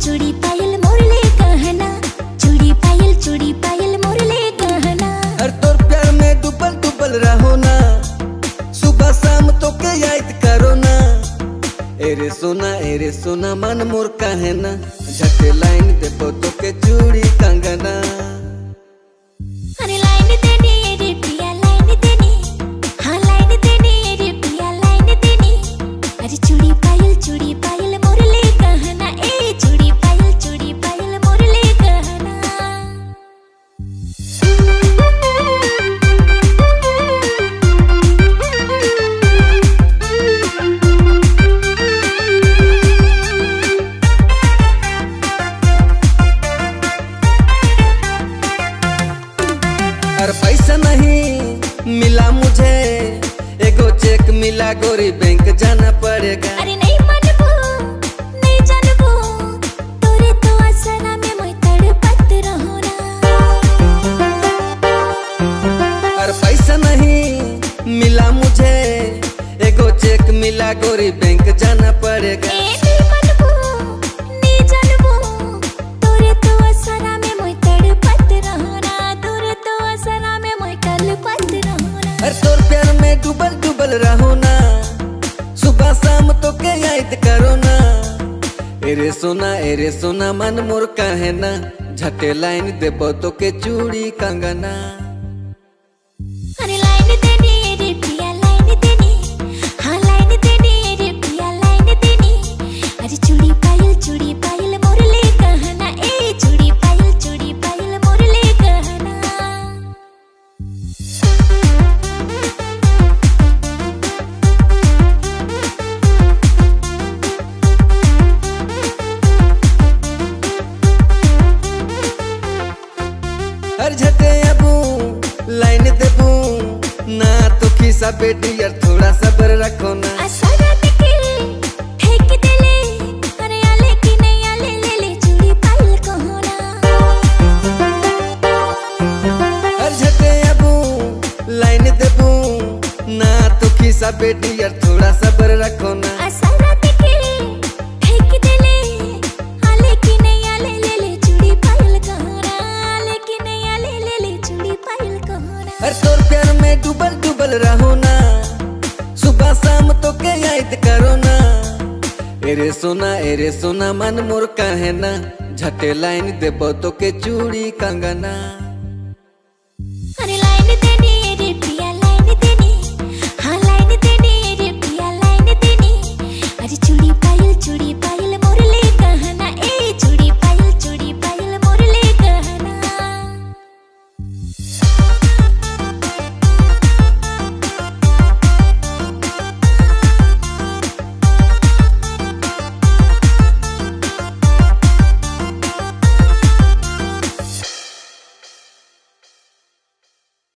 चूड़ी पायल मोरले गहना, चूड़ी पायल मोरले गहना। हर तोर प्यार में डूबल डूबल रहो ना, सुबह शाम तो के याद करो ना। एरे सोना मन मोर काहे ना, झटे लाइन देबो तो के चूड़ी कंगना। अरे लाइन देनी रे पिया लाइन देनी, हाँ लाइन देनी रे पिया लाइन देनी। अरे चूड़ी पायल मोरले गहना, ए चूड़ी पायल मोरले गहना। अरे पैसा नहीं मिला मुझे, एगो चेक मिला गोरी बैंक जाना पड़ेगा। अरे नहीं मानबो नहीं जानबो, तोरे तो आसरा में मैं तड़पत रहूं ना। अरे पैसा नहीं मिला मुझे, एगो चेक मिला गोरी बैंक जाना पड़ेगा। ए नहीं मानबो नहीं जानबो, तोरे तो आसरा में मैं तड़पत रहूं ना, तोरे तो आसरा में मैं तड़पत रहूं ना। अरे तोर प्यार में डूबल डूबल रहो ना, सुबह शाम तो के याद करो ना। एरे सोना मन मोर काहे ना, झटे लाइन देबो तो के चूड़ी कंगना। अरे लाइन देनी रे पिया लाइन देनी, हाँ लाइन देनी रे पिया लाइन देनी। अरे चूड़ी पायल मोरले गहना, ए चूड़ी पायल मोरले गहना। हर झटे अबू लाइन देबू ना, तो खिसा बेटी यार थोड़ा सब्र रखो ना। आसरा देके फेंक देले, अरे आले की नहीं आले ले ले चूड़ी पायल कहो ना। हर झटे अबू लाइन देबू ना, तो खिसा बेटी यार थोड़ा सब्र रखो ना। आसरा देके फेंक देले, आले की नहीं आले ले ले चूड़ी पायल कहो ना, आले की नहीं आले ले ले चूड़ी पायल कहो ना। हर तोर प्यार में डूबल डूबल रहो ना, सुबह शाम तो के याद करो ना। एरे सोना मन मोर काहे ना, झटे लाइन देबो तो के चूड़ी कंगना।